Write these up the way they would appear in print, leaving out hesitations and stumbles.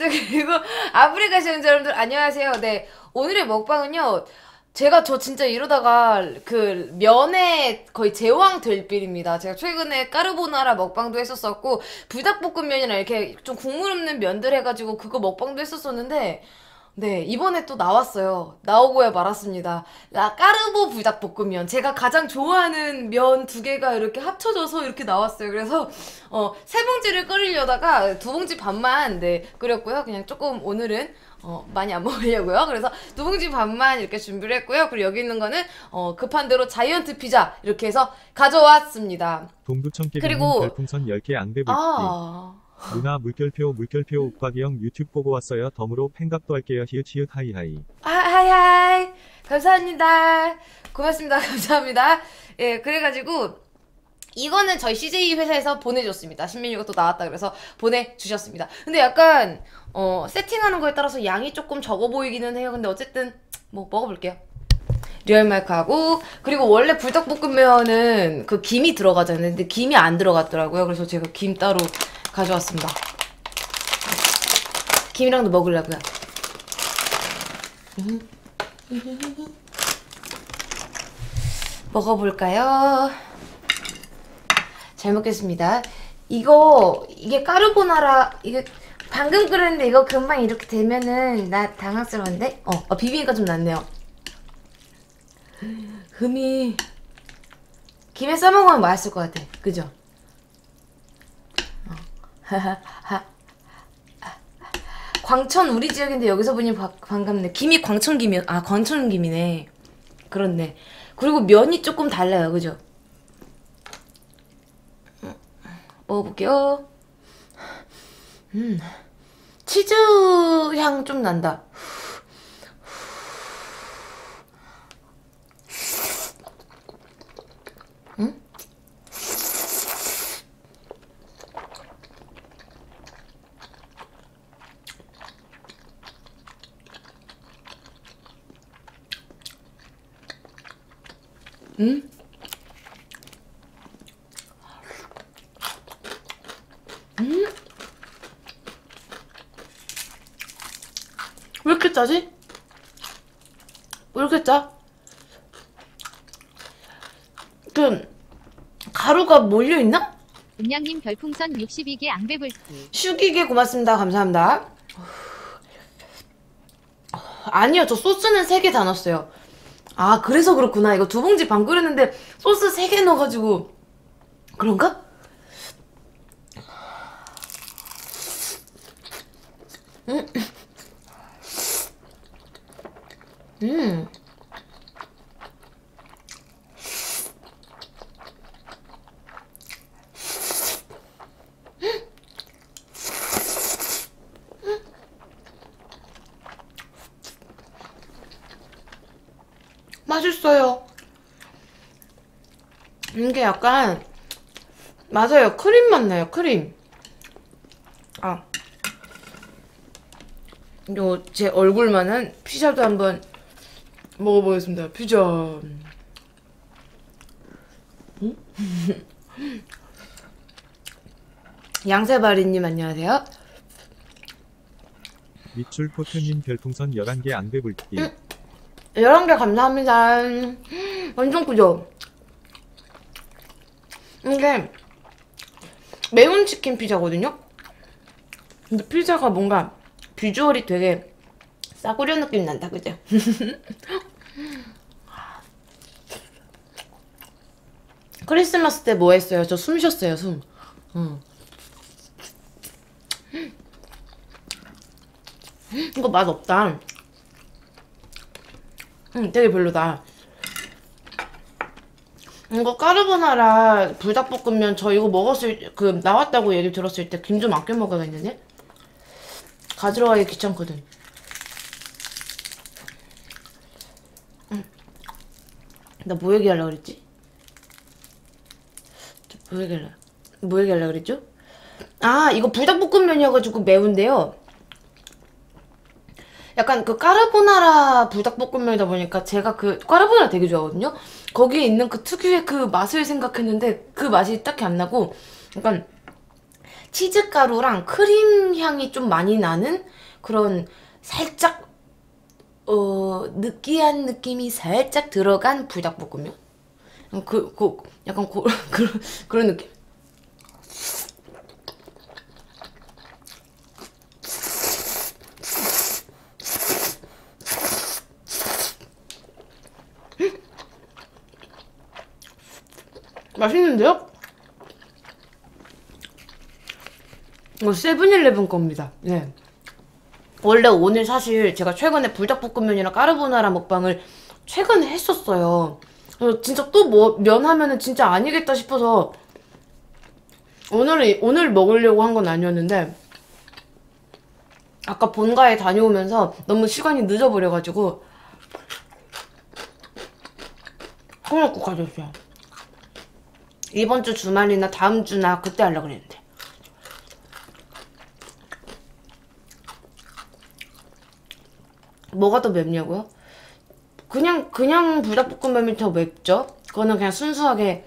그리고 아프리카 시청자 여러분들 안녕하세요. 네, 오늘의 먹방은요. 제가 저 진짜 이러다가 그 면에 거의 제왕 될 빌입니다. 제가 최근에 까르보나라 먹방도 했었었고 불닭볶음면이나 이렇게 좀 국물 없는 면들 해가지고 그거 먹방도 했었었는데 네, 이번에 또 나왔어요. 나오고야 말았습니다. 까르보 불닭볶음면. 제가 가장 좋아하는 면 두 개가 이렇게 합쳐져서 이렇게 나왔어요. 그래서, 세 봉지를 끓이려다가 두 봉지 반만, 네, 끓였고요. 그냥 조금 오늘은, 많이 안 먹으려고요. 그래서 두 봉지 반만 이렇게 준비를 했고요. 그리고 여기 있는 거는, 급한 대로 자이언트 피자 이렇게 해서 가져왔습니다. 동두천 깨비님 그리고, 별풍선 10개 앙대불기. 아, 누나 물결표 욱박이형 유튜브 보고 왔어요. 덤으로 팬갑도 할게요. 히읗 하이하이. 하이하이. 감사합니다. 고맙습니다. 감사합니다. 예, 그래가지고, 이거는 저희 CJ 회사에서 보내줬습니다. 신메뉴가 또 나왔다 그래서 보내주셨습니다. 근데 약간, 세팅하는 거에 따라서 양이 조금 적어 보이기는 해요. 근데 어쨌든, 뭐, 먹어볼게요. 리얼마이크하고, 그리고 원래 불닭볶음면은 그 김이 들어가잖아요. 근데 김이 안 들어갔더라고요. 그래서 제가 김 따로 가져왔습니다. 김이랑도 먹으려고요. 먹어볼까요? 잘 먹겠습니다. 이게 까르보나라, 이게 방금 끓였는데 이거 금방 이렇게 되면은 나 당황스러운데? 비비니까 좀 낫네요. 흠이 김에 싸먹으면 맛있을 것 같아. 그죠? 광천 우리 지역인데 여기서 보니 반갑네. 김이 광천김이요. 아, 광천김이네. 그렇네. 그리고 면이 조금 달라요. 그죠? 먹어볼게요. 치즈 향 좀 난다. 응? 응? 왜 이렇게 짜지? 왜 이렇게 짜? 가루가 몰려있나? 은양님 별풍선 62개 앙배불기. 슈기게 고맙습니다. 감사합니다. 아니요, 저 소스는 3개 다 넣었어요. 아, 그래서 그렇구나. 이거 두 봉지 반 끓였는데 소스 3개 넣어가지고 그런가? 음. 음. 맛있어요. 이게 약간 맞아요. 크림 맛 나요. 크림. 아, 요 제 얼굴만한 피자도 한번 먹어보겠습니다. 피자. 음? 양세바리님 안녕하세요. 밑줄 포트님 별풍선 11개 앙대불기. 11개 감사합니다. 완전 크죠? 이게 매운 치킨 피자거든요? 근데 피자가 뭔가 비주얼이 되게 싸구려 느낌 난다, 그죠? 크리스마스 때 뭐 했어요? 저 숨 쉬었어요, 숨. 이거 맛 없다. 되게 별로다. 이거 까르보나라 불닭볶음면 저 이거 나왔다고 얘기 들었을 때 김 좀 아껴 먹어야겠는데? 가지러 가기 귀찮거든. 나 뭐 얘기하려고 그랬지? 뭐 얘기하려고 그랬죠? 아, 이거 불닭볶음면이어가지고 매운데요. 약간 그 까르보나라 불닭볶음면이다 보니까 제가 그 까르보나라 되게 좋아하거든요. 거기에 있는 그 특유의 그 맛을 생각했는데 그 맛이 딱히 안 나고 약간 치즈가루랑 크림 향이 좀 많이 나는 그런 살짝 느끼한 느낌이 살짝 들어간 불닭볶음면. 약간 그런 느낌. 맛있는데요? 이거 세븐일레븐 겁니다. 네. 원래 오늘 사실 제가 최근에 불닭볶음면이랑 까르보나라 먹방을 최근에 했었어요. 진짜 또 뭐 면 하면은 진짜 아니겠다 싶어서 오늘 먹으려고 한 건 아니었는데 아까 본가에 다녀오면서 너무 시간이 늦어버려가지고 콩나물 가져왔어요. 이번 주 주말이나 다음 주나 그때 하려고 그랬는데. 뭐가 더 맵냐고요? 그냥 불닭볶음면이 더 맵죠? 그거는 그냥 순수하게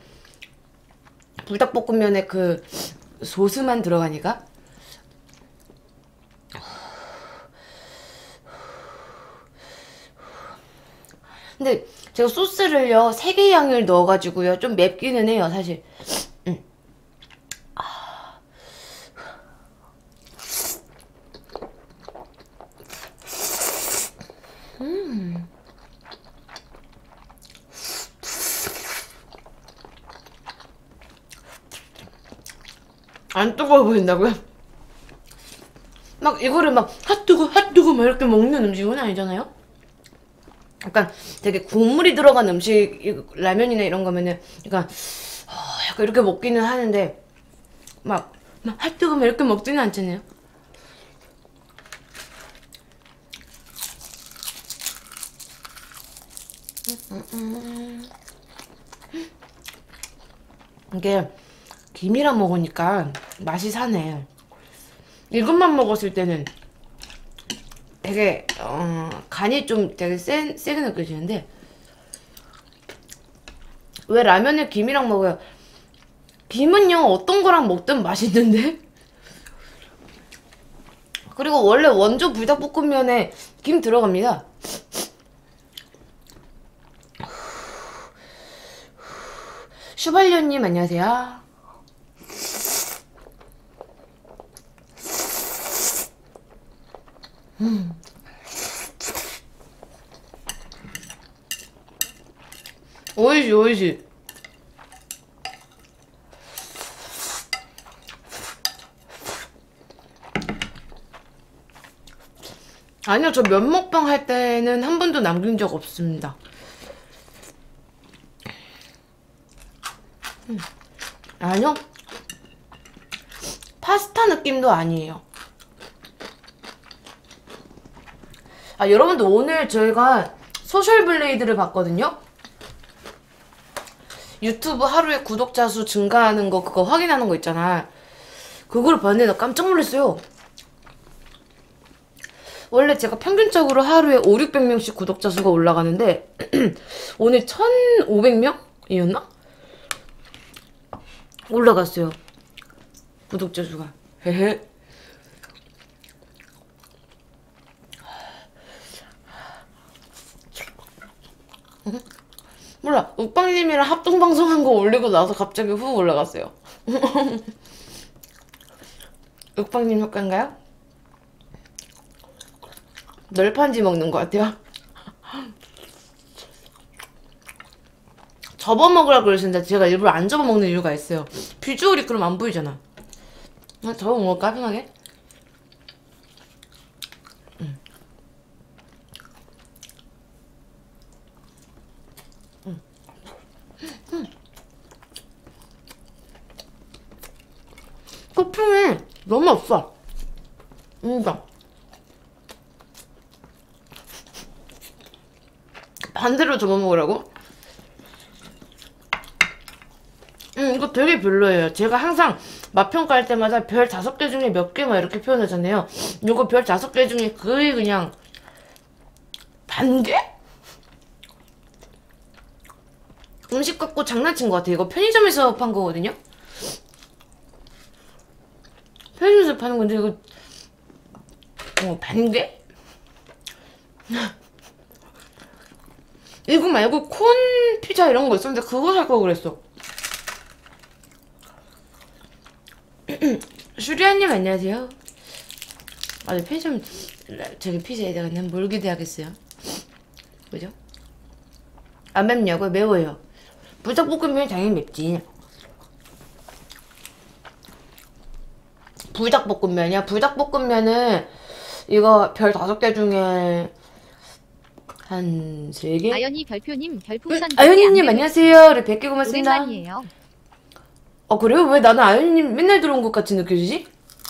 불닭볶음면에 그 소스만 들어가니까. 근데 제가 소스를요 3개 양을 넣어가지고요 좀 맵기는 해요 사실. 안 뜨거워 보인다고요? 막 이거를 막 핫뜨거 막 이렇게 먹는 음식은 아니잖아요? 약간 되게 국물이 들어간 음식, 라면이나 이런 거면은 약간 이렇게 먹기는 하는데 막 핫뜨거 막 이렇게 먹지는 않잖아요? 이게 김이랑 먹으니까 맛이 사네. 이것만 먹었을 때는 되게 간이 좀 되게 세게 느껴지는데 왜 라면을 김이랑 먹어요? 김은요 어떤 거랑 먹든 맛있는데. 그리고 원래 원조 불닭볶음면에 김 들어갑니다. 슈발련님 안녕하세요. 오이시. 아니요, 저 면 먹방 할 때는 한 번도 남긴 적 없습니다. 아니요. 파스타 느낌도 아니에요. 여러분들 오늘 저희가 소셜블레이드를 봤거든요? 유튜브 하루에 구독자 수 증가하는 거 그거 확인하는 거 있잖아. 그걸 봤는데 나 깜짝 놀랐어요. 원래 제가 평균적으로 하루에 500~600명씩 구독자 수가 올라가는데 오늘 1500명이었나? 올라갔어요. 구독자 수가. 헤헤. 몰라. 욱방님이랑 합동방송한 거 올리고 나서 갑자기 훅 올라갔어요. 욱방님 효과인가요? 널판지 먹는 것 같아요. 접어먹으라 그러시는데 제가 일부러 안 접어먹는 이유가 있어요. 비주얼이 그럼 안 보이잖아. 접어먹을까 편하게? 토핑이 너무 없어. 반대로 접어먹으라고? 이거 되게 별로예요. 제가 항상 맛평가할 때마다 별 5개 중에 몇 개 막 이렇게 표현하잖아요. 이거 별 5개 중에 거의 그냥 반 개? 음식 갖고 장난친 것 같아요. 이거 편의점에서 판 거거든요? 편의점에서 파는 건데 이거 반개? 이거 말고 콘 피자 이런 거 있었는데 그거 살 거 그랬어. 슈리아님 안녕하세요. 네, 편의점 저기 피자에다가 난 뭘 기대하겠어요? 뭐죠? 안 맵냐고요? 매워요. 불닭볶음면이 당연히 맵지. 불닭볶음면이야? 불닭볶음면은 이거 별 5개 중에 한 3개? 아연이 별표님 별풍선 아연이님 안녕하세요. 우리 100개 고맙습니다. 오랜만이에요. 그래요? 왜 나는 아연이님 맨날 들어온 것 같이 느껴지지?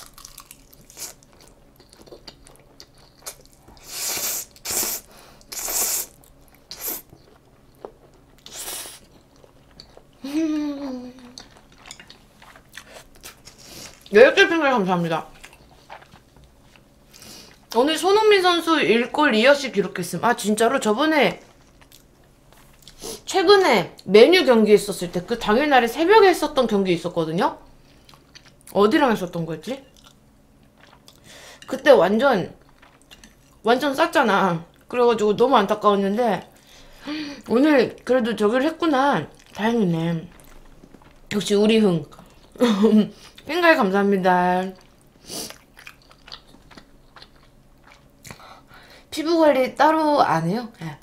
열개 핑글 감사합니다. 오늘 손흥민 선수 1골 2어시 기록했음. 아 진짜로? 저번에 최근에 메뉴 경기 있었을 때 그 당일날에 새벽에 했었던 경기 있었거든요? 어디랑 했었던 거였지? 그때 완전 쌌잖아. 그래가지고 너무 안타까웠는데 오늘 그래도 저기를 했구나. 다행이네. 역시 우리 흥. 핑갈 감사합니다. 피부 관리 따로 안 해요? 네.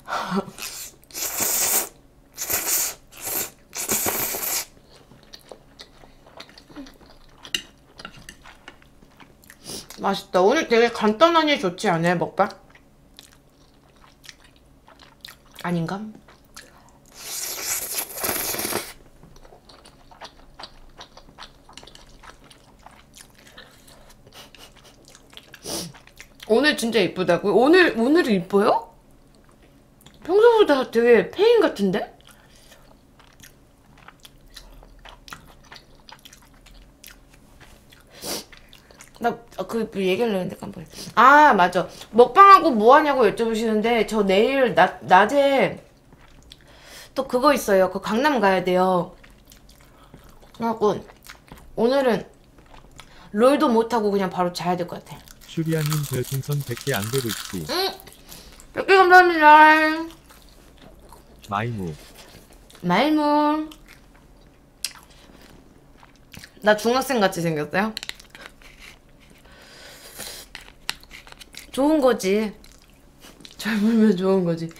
맛있다. 오늘 되게 간단하니 좋지 않아요, 먹방? 아닌가? 오늘 진짜 이쁘다고요? 오늘이 이뻐요? 평소보다 되게 페인 같은데? 나 그 얘기하려고 했는데 깜빡. 아 맞아. 먹방하고 뭐 하냐고 여쭤보시는데 저 내일 낮에 또 그거 있어요. 그 강남 가야 돼요. 그래갖고 오늘은 롤도 못하고 그냥 바로 자야 될 것 같아. 슈리아님 별풍선 100개 안배불지. 응. 100개 감사합니다. 마이무. 말문. 나 중학생 같이 생겼어요? 좋은 거지. 젊으면 좋은 거지.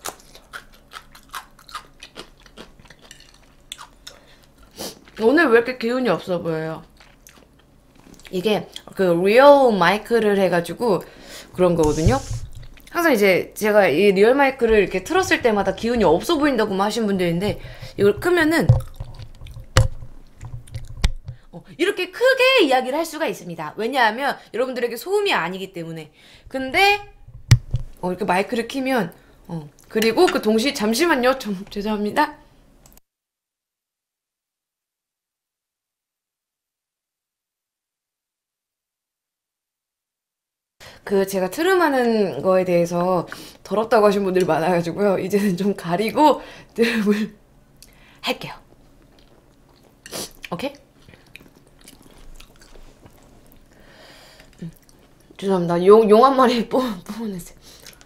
오늘 왜 이렇게 기운이 없어 보여요? 이게 그 리얼 마이크를 해가지고 그런 거거든요. 항상 이제 제가 이 리얼 마이크를 이렇게 틀었을 때마다 기운이 없어 보인다고 하신 분들인데 이걸 끄면은 이렇게 크게 이야기를 할 수가 있습니다. 왜냐하면 여러분들에게 소음이 아니기 때문에. 근데 이렇게 마이크를 키면 그리고 그 동시에 잠시만요. 좀 죄송합니다. 그 제가 트름하는 거에 대해서 더럽다고 하신 분들이 많아가지고요. 이제는 좀 가리고 트름을 할게요. 오케이? 죄송합니다. 용 한 마리 뿜어냈어요.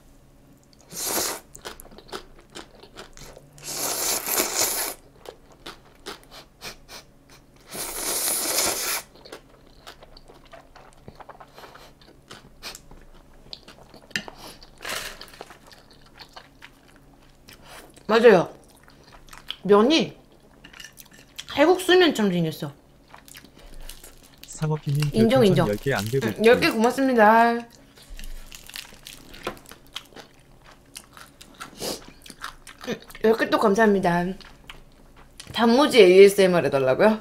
맞아요. 면이 칼국수면처럼 생겼어. 상어피님 인정, 별풍선 인정. 10개 안배불지. 10개 고맙습니다. 10개 또 감사합니다. 단무지 ASMR 해달라고요?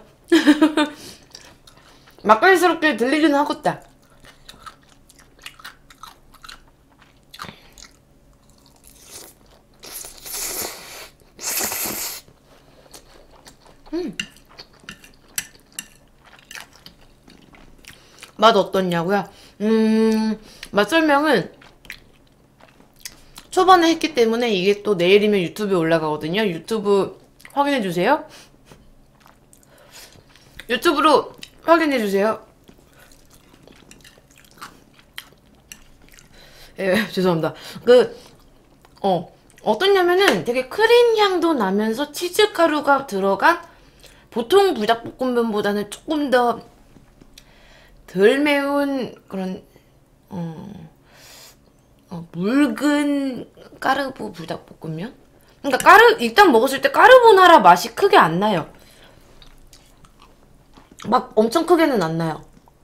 막걸리스럽게 들리긴 하겠다. 맛 어떻냐고요? 맛 설명은 초반에 했기 때문에 이게 또 내일이면 유튜브에 올라가거든요. 유튜브 확인해주세요. 유튜브로 확인해주세요. 예, 죄송합니다. 어떠냐면은 되게 크림 향도 나면서 치즈가루가 들어간 보통 불닭볶음면보다는 조금 더 덜 매운 그런, 묽은 까르보 불닭볶음면? 그러니까 일단 먹었을 때 까르보나라 맛이 크게 안 나요. 막 엄청 크게는 안 나요.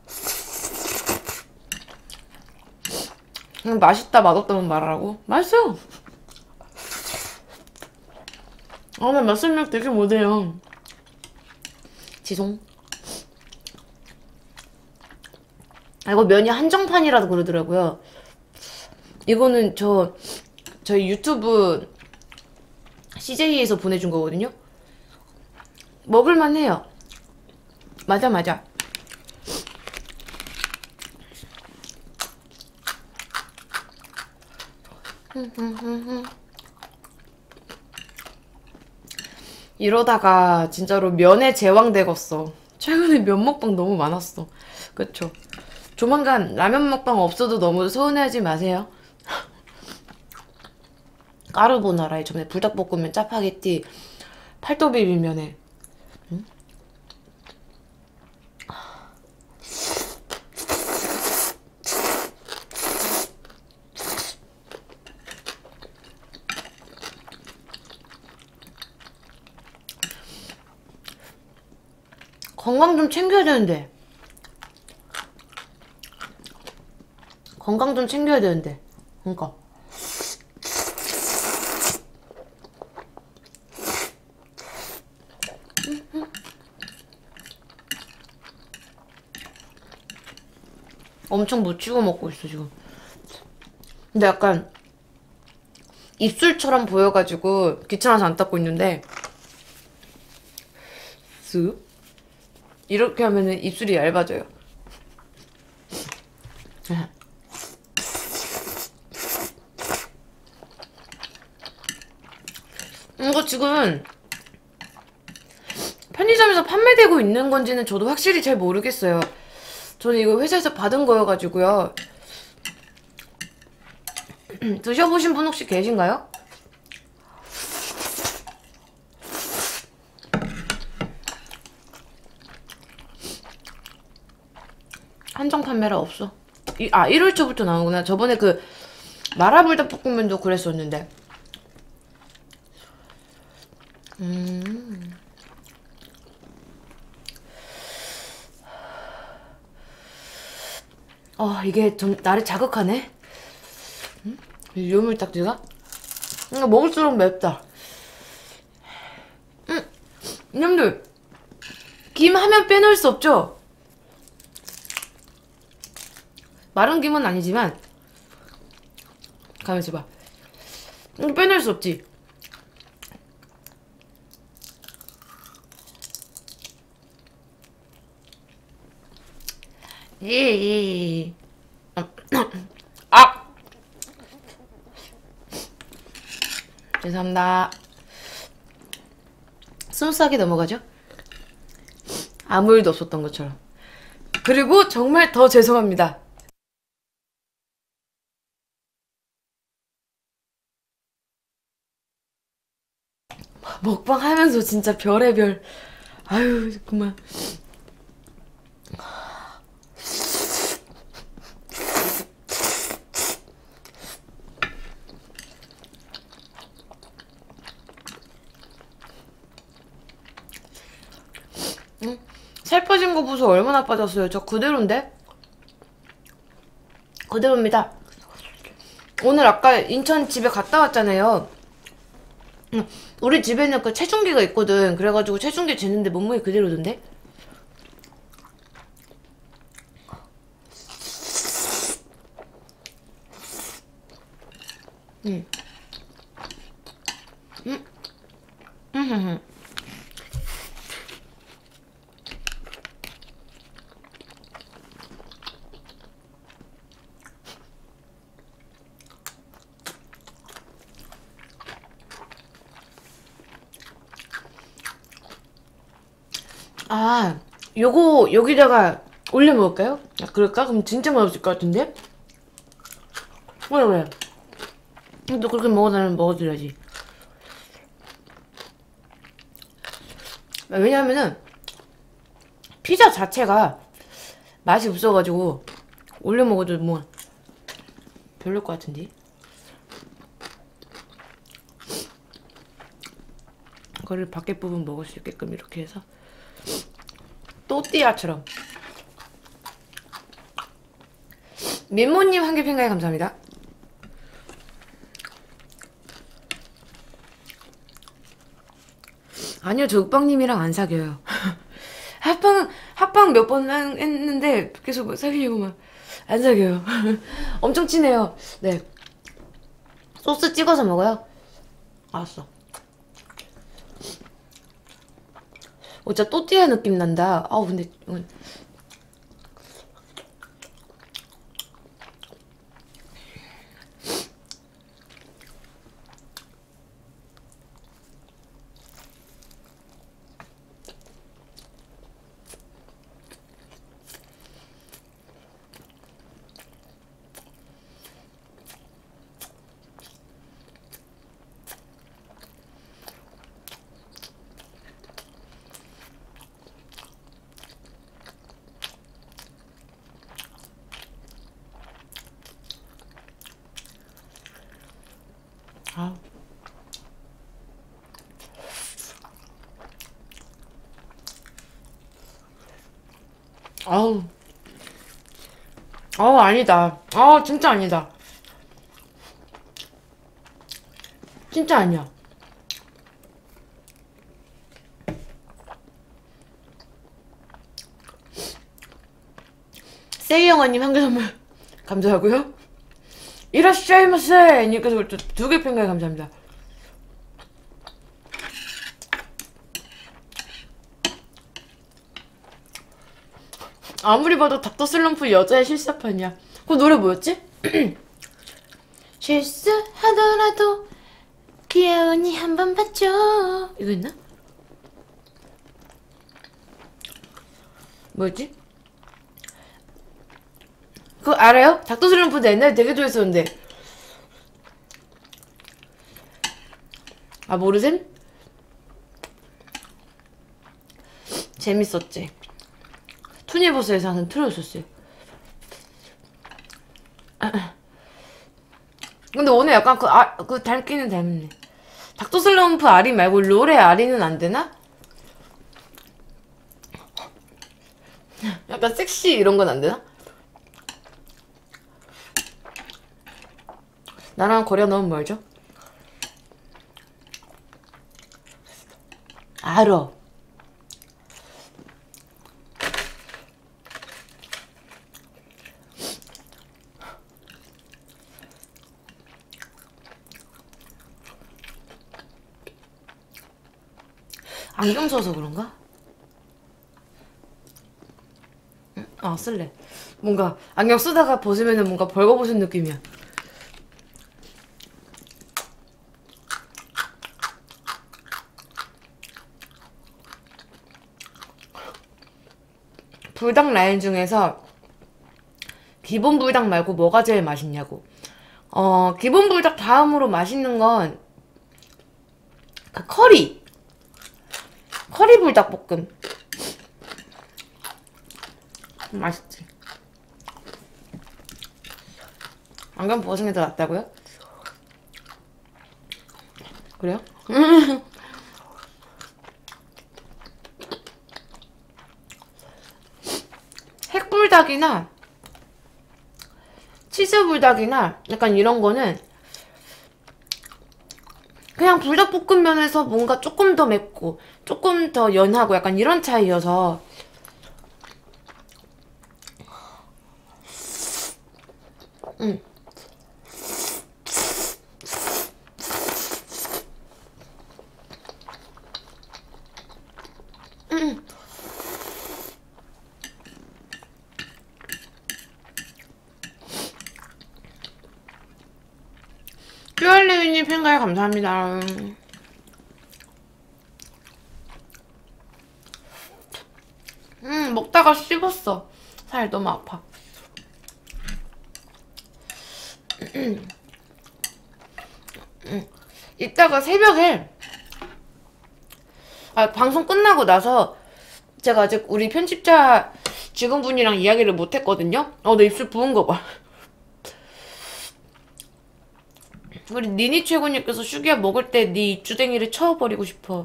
맛있다 맛없다만 말하라고? 맛있어요. 나 맛설명 되게 못해요. 지송. 이거 면이 한정판이라도 그러더라고요. 이거는 저희 유튜브 CJ에서 보내준 거거든요. 먹을만 해요. 맞아. 이러다가 진짜로 면의 제왕 되겠어. 최근에 면 먹방 너무 많았어. 그쵸? 조만간 라면 먹방 없어도 너무 서운해하지 마세요. 까르보나라에 전에 불닭볶음면, 짜파게티, 팔도비빔면에. 응? 건강 좀 챙겨야 되는데. 건강 좀 챙겨야 되는데. 그러니까. 엄청 묻히고 먹고 있어 지금. 근데 약간 입술처럼 보여가지고 귀찮아서 안 닦고 있는데 쓱 이렇게 하면은 입술이 얇아져요. 이거 지금 편의점에서 판매되고 있는 건지는 저도 확실히 잘 모르겠어요. 저는 이거 회사에서 받은 거여가지고요. 드셔보신 분 혹시 계신가요? 한정 판매라 없어. 1월 초부터 나오구나. 저번에 그 마라불닭볶음면도 그랬었는데. 이게 좀 나를 자극하네. 요물딱지가? 먹을수록 맵다. 이놈들 김 하면 빼놓을 수 없죠? 마른 김은 아니지만 가만있어 봐. 빼놓을 수 없지. 예. 아! 죄송합니다. 스무스하게 넘어가죠? 아무 일도 없었던 것처럼. 그리고 정말 더 죄송합니다. 먹방 하면서 진짜 별의별. 아유, 그만. 살 빠진 거 보소. 얼마나 빠졌어요? 저 그대로인데? 그대로입니다. 오늘 아까 인천 집에 갔다 왔잖아요. 우리 집에는 그 체중계가 있거든. 그래가지고 체중계 재는데 몸무게 그대로던데? 요거 여기다가 올려 먹을까요? 그럴까? 그럼 진짜 맛없을 것 같은데? 왜? 또 그렇게 먹어달라면 먹어드려야지. 왜냐면은 피자 자체가 맛이 없어가지고 올려 먹어도 뭐 별로일 것 같은데. 그거를 밖에 부분 먹을 수 있게끔 이렇게 해서 또띠아처럼. 민모님 한개 팬가에 감사합니다. 아니요, 저 윽방님이랑 안 사귀어요. 합방 몇 번 했는데 계속 뭐 사귀려고 막 안 사귀어요. 엄청 친해요. 네. 소스 찍어서 먹어요? 알았어. 진짜 또띠아 느낌 난다. 근데 이건 아니다. 진짜 아니다. 진짜 아니야. 세이 영화님 한개 선물 감사하고요. 이라시아이마세 님께서 또 2개 팬가에 감사합니다. 아무리 봐도 닥터 슬럼프 여자의 실사판이야. 그 노래 뭐였지? 실수하더라도 귀여우니 한번 봐줘. 이거 있나? 뭐였지? 그거 알아요? 닥터 슬럼프 옛날에 되게 좋아했었는데. 모르셈? 재밌었지. 투니버스에서 하는 틀어줬어요. 근데 오늘 약간 그 닮기는 닮네. 닥터 슬럼프 아리 말고 롤의 아리는 안 되나? 약간 섹시 이런 건 안 되나? 나랑 거리가 너무 멀죠? 알아. 안경 써서 그런가? 쓸래. 뭔가 안경 쓰다가 벗으면은 뭔가 벌거벗은 느낌이야. 불닭 라인 중에서 기본 불닭 말고 뭐가 제일 맛있냐고. 기본 불닭 다음으로 맛있는 건 그 커리 불닭볶음. 맛있지. 안경 벗은 게 더 낫다고요? 그래요? 핵불닭이나 치즈불닭이나 약간 이런 거는 그냥 불닭볶음면에서 뭔가 조금 더 맵고 조금 더 연하고 약간 이런 차이여서. 쭈얼리님 팬가에 감사합니다. 먹다가 씹었어. 살 너무 아파. 이따가 새벽에 방송 끝나고 나서 제가 아직 우리 편집자 직원분이랑 이야기를 못했거든요. 내 입술 부은 거 봐. 우리 니니 최고님께서 슈기야 먹을 때 네 입주댕이를 쳐버리고 싶어.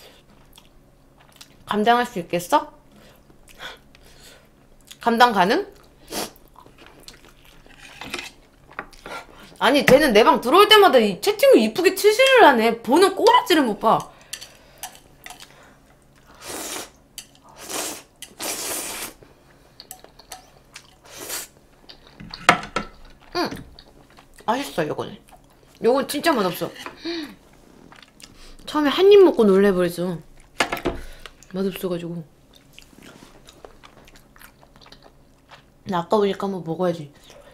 감당할 수 있겠어? 감당 가능? 아니 쟤는 내 방 들어올 때마다 이 채팅을 이쁘게 치시를 하네. 보는 꼬라지를 못 봐. 맛있어 요거는. 요건 진짜 맛없어. 처음에 한 입 먹고 놀래버렸어. 맛없어가지고. 나 아까우니까 한번 먹어야지.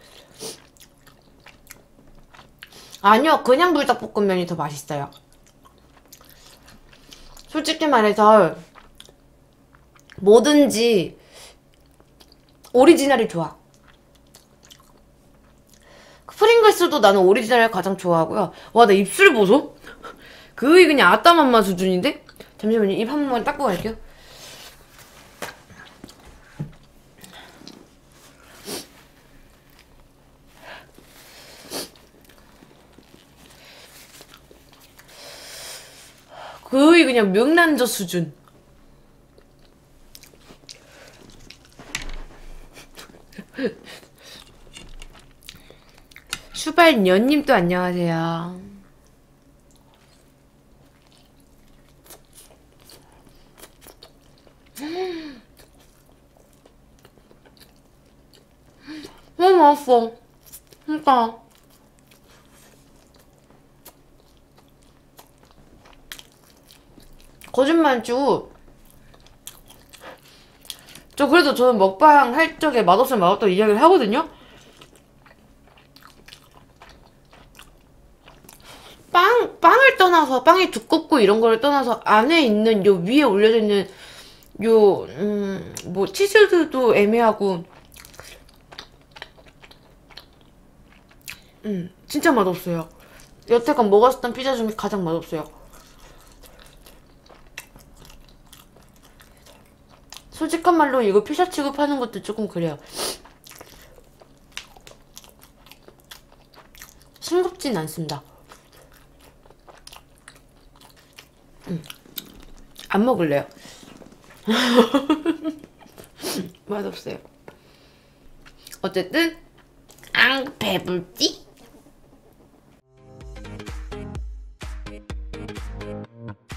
아니요, 그냥 불닭볶음면이 더 맛있어요. 솔직히 말해서 뭐든지 오리지널이 좋아. 프링글스도 나는 오리지널을 가장 좋아하고요. 와, 나 입술 보소? 그게 그냥 아따맘마 수준인데? 잠시만요, 입 한 번만 닦고 갈게요. 거의 그냥 명란젓 수준. 슈발년님도 안녕하세요. 너무 맛있어. 그니까. 거짓말 안 치고 그래도 저는 먹방 할 적에 맛없으면 맛없다고 이야기를 하거든요. 빵을 떠나서 빵이 두껍고 이런 거를 떠나서 안에 있는 요 위에 올려져 있는 요 뭐 치즈도 애매하고 진짜 맛없어요. 여태껏 먹었던 피자 중에 가장 맛없어요. 솔직한 말로 이거 피자 취급하는 것도 조금 그래요. 싱겁진 않습니다. 안 먹을래요. 맛없어요. 어쨌든 배불지?